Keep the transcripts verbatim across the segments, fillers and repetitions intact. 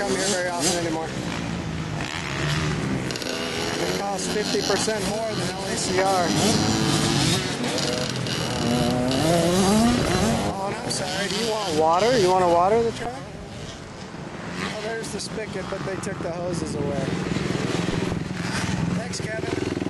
come here very often anymore. It costs fifty percent more than L A C R. Oh, and I'm sorry, do you want water? You want to water the truck? Oh, there's the spigot, but they took the hoses away. Thanks, Kevin.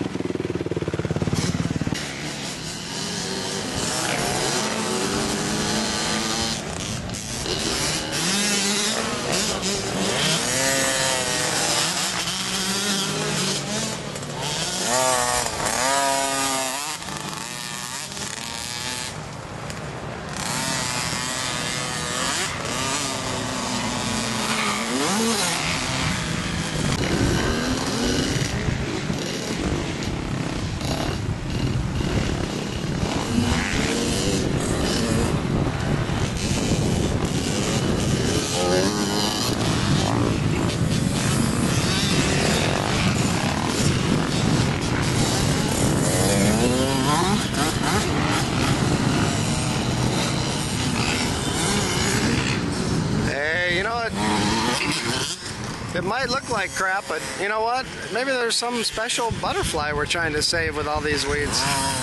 It might look like crap, but you know what? Maybe there's some special butterfly we're trying to save with all these weeds.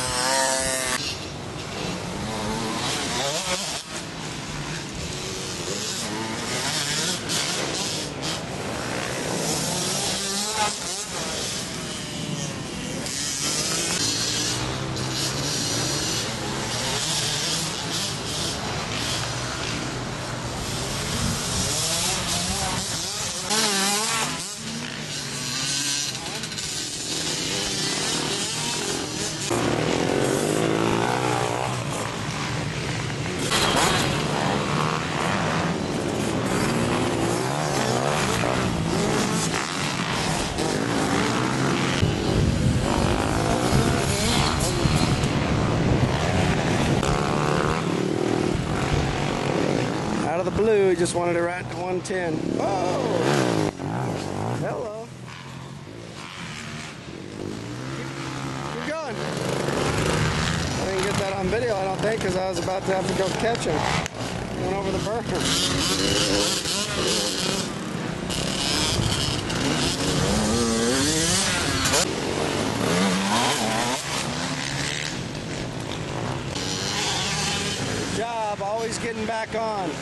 Out of the blue, just wanted to ride to one ten. Oh! Hello. Keep going. I didn't get that on video, I don't think, because I was about to have to go catch him. Went over the berm. Good job, always getting back on.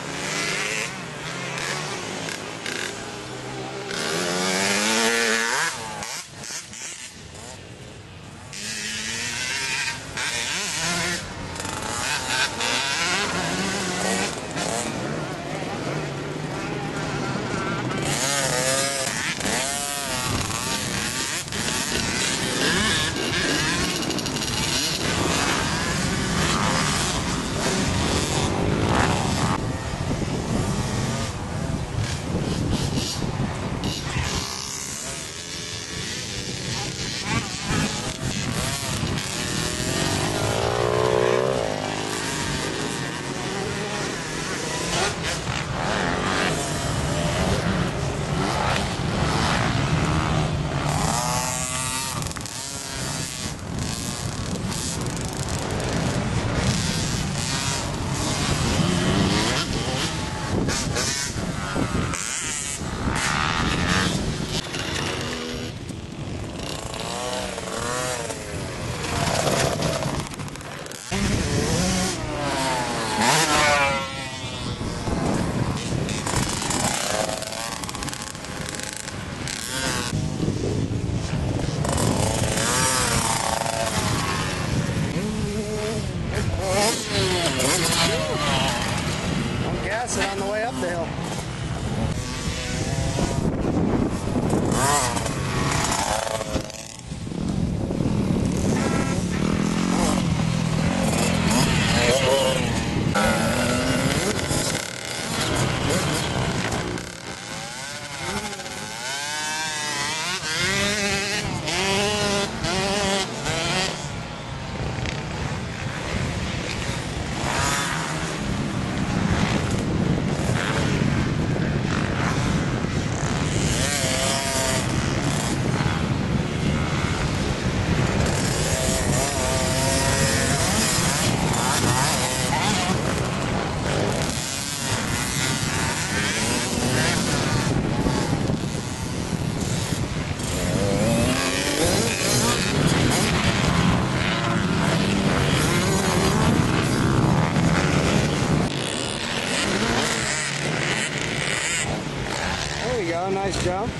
nice jump.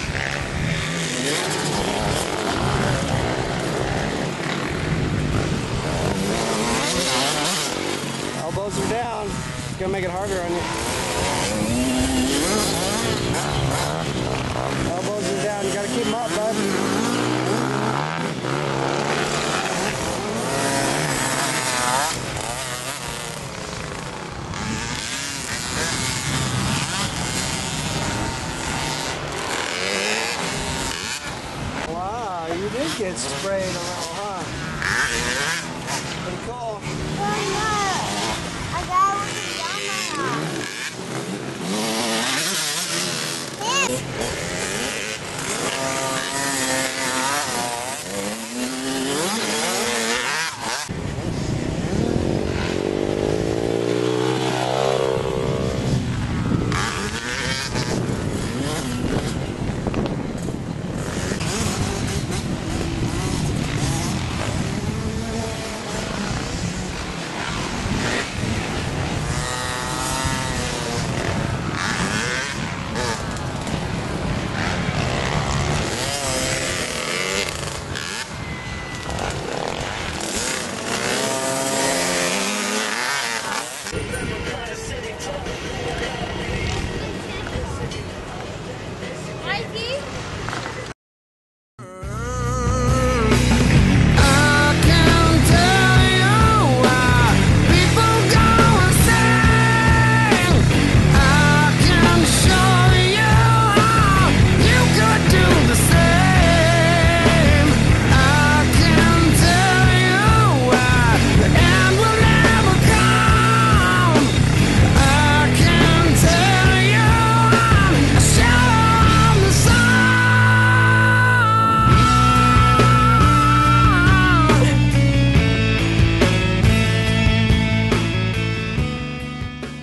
Elbows are down. It's gonna make it harder on you. Elbows are down. You gotta keep them up, bud. Wow, you did get sprayed around.